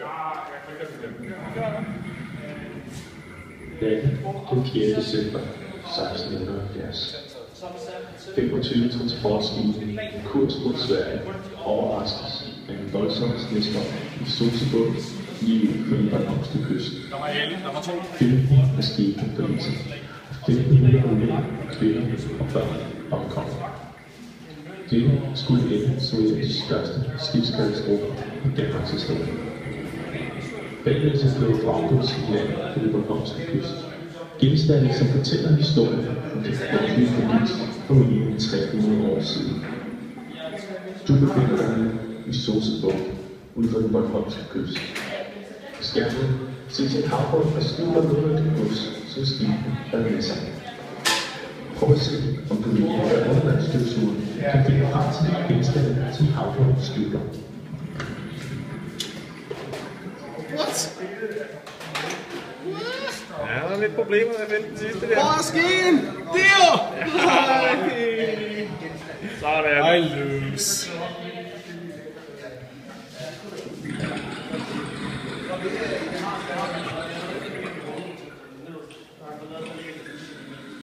Natten den 4. december 1678. 25 transportskibe kurs mod Sverige overraskes af en voldsom snestorm i Sosebåd lige ud for den bornholmske kyst. 15 af skibene forliser. 1500 mænd, kvinder og børn omkommer. Det skulle ende som en af de største skibskatastrofer i Danmarks historie. Bagvendt blev Frankrigs land på den bornholmske kyst. Genstande, som fortæller historien om det frygtelige forlis for mere end 300 år siden. Du befinder dig nu i Sosebåd ud for den bornholmske kyst. Skærmen ses et havbund, der skjuler noget af det gods, som skibene havde med sig. Prøv at se, om du med hjælp af undervandsstøvsugeren kan finde frem til de genstande, som havbunden skjuler. What? Ja, der er lidt problemer med at finde den sidste der. Hvor er skeen? Der! Sådan. I lose.